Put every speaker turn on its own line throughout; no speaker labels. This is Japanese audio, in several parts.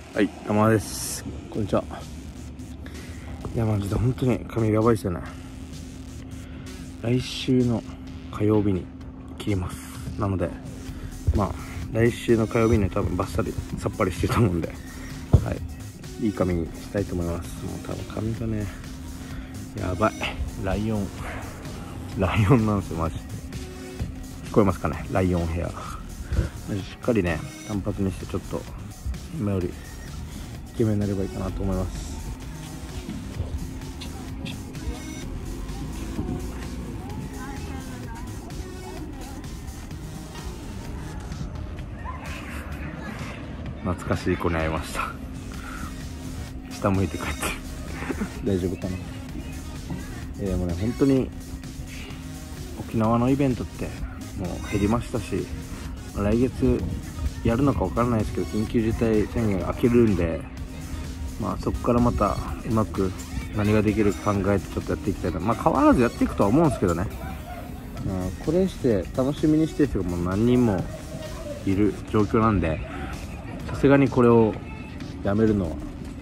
はい、山田です。こんにちは。いや、マジで本当に髪やばいですよね。来週の火曜日に切ります。なので、来週の火曜日には多分バッサリさっぱりしてると思うんで、はい、いい髪にしたいと思います。もう多分髪がね、やばい。ライオンなんですよ、マジ。聞こえますかね、ライオンヘア。マジしっかりね、単発にしてちょっと今よりイケメンになればいいかなと思います。懐かしい子に会いました。下向いて帰ってる大丈夫かな。でもね、本当に沖縄のイベントってもう減りましたし、来月やるのか分からないですけど、緊急事態宣言が明けるんで、そこからまたうまく何ができるか考えてちょっとやっていきたいな。変わらずやっていくとは思うんですけどね。これして楽しみにしてる人がもう何人もいる状況なんで、さすがにこれをやめるのは、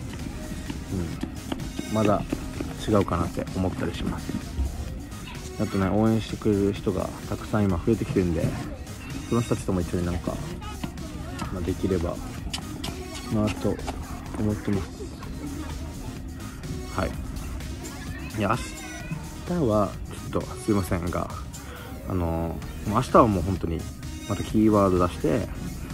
まだ違うかなって思ったりします。あとね、応援してくれる人がたくさん今増えてきてるんで、その人たちとも一緒にできればなと思ってます。はい。いや、明日はちょっとすいませんが、明日はもう本当にまたキーワード出して、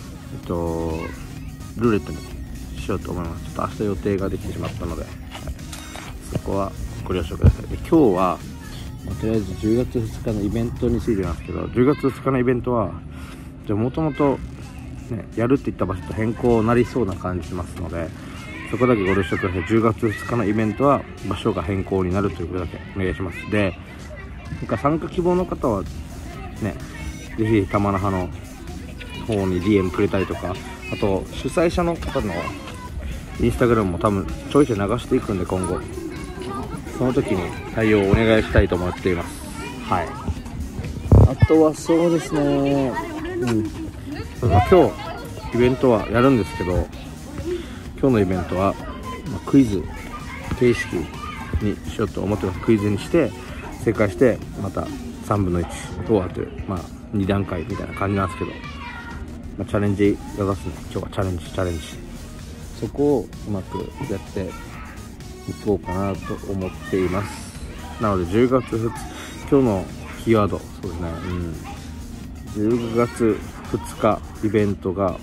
ルーレットにしようと思います。ちょっと明日予定ができてしまったので、そこはご了承ください。で、今日は、とりあえず10月2日のイベントについてなんですけど、10月2日のイベントはもともとやるって言った場所と変更になりそうな感じしますので、そこだけご了承ください。10月2日のイベントは場所が変更になるということだけお願いします。で、参加希望の方はね、ぜひ玉那覇の方に DM くれたりとか、あと主催者の方のインスタグラムも多分ちょいちょい流していくんで、今後その時に対応をお願いしたいと思っています。はい。あとはそうですね、今日イベントはやるんですけど、今日のイベントは、クイズ形式にしようと思ってます。クイズにして正解してまた3分の1を当てる、2段階みたいな感じなんですけど、チャレンジ目指すね。今日はチャレンジ、そこをうまくやっていこうかなと思っています。なので10月2日、今日のキーワード、そうですね、10月2日イベントが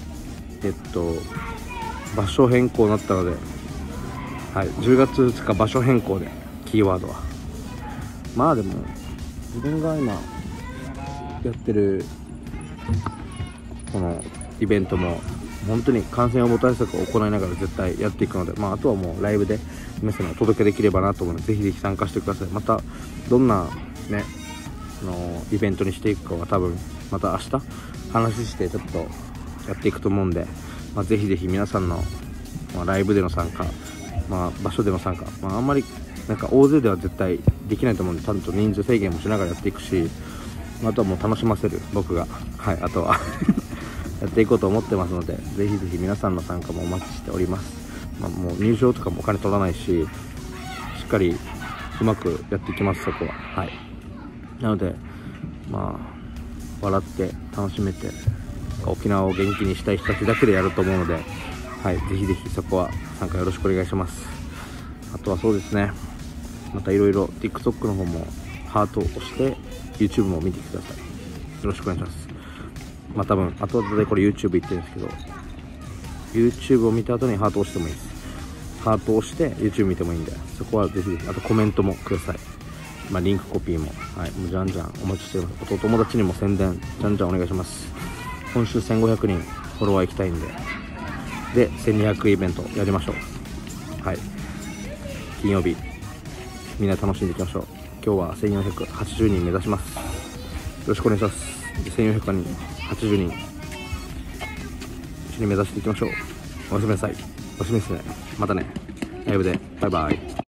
場所変更になったので、はい、10月2日場所変更で、キーワードはでも自分が今やってるこのイベントも本当に感染予防対策を行いながら絶対やっていくので、あとはもうライブで皆さんにお届けできればなと思うので、ぜひぜひ参加してください。またどんなねイベントにしていくかは多分また明日話してちょっとやっていくと思うんで、ぜひぜひ皆さんの、ライブでの参加、場所での参加、あんまり大勢では絶対できないと思うんで、ちゃんと人数制限もしながらやっていくし、あとはもう楽しませる僕が、はい、あとはやっていこうと思ってますので、ぜひぜひ皆さんの参加もお待ちしております。もう入場とかもお金取らないし、しっかりうまくやっていきます、そこは。はい。なので笑って楽しめて沖縄を元気にしたい人たちだけでやると思うので、はい、ぜひぜひそこは参加よろしくお願いします。あとはそうですね、またいろいろ TikTok の方もハートを押して YouTube も見てきてください。よろしくお願いします。多分後々でこれ YouTube 言ってるんですけど、 YouTube を見た後にハートを押してもいいです。ハートを押して YouTube 見てもいいんで、そこはぜひぜひ、あとコメントもください。リンクコピーも、はい、もうじゃんじゃんお待ちしています。お友達にも宣伝じゃんじゃんお願いします。今週1500人フォロワー行きたいんで、1200イベントやりましょう。はい、金曜日みんな楽しんでいきましょう。今日は1480人目指します。よろしくお願いします。1400人80人一緒に目指していきましょう。おやすみなさい。おやすみですね。またね、ライブでバイバイ。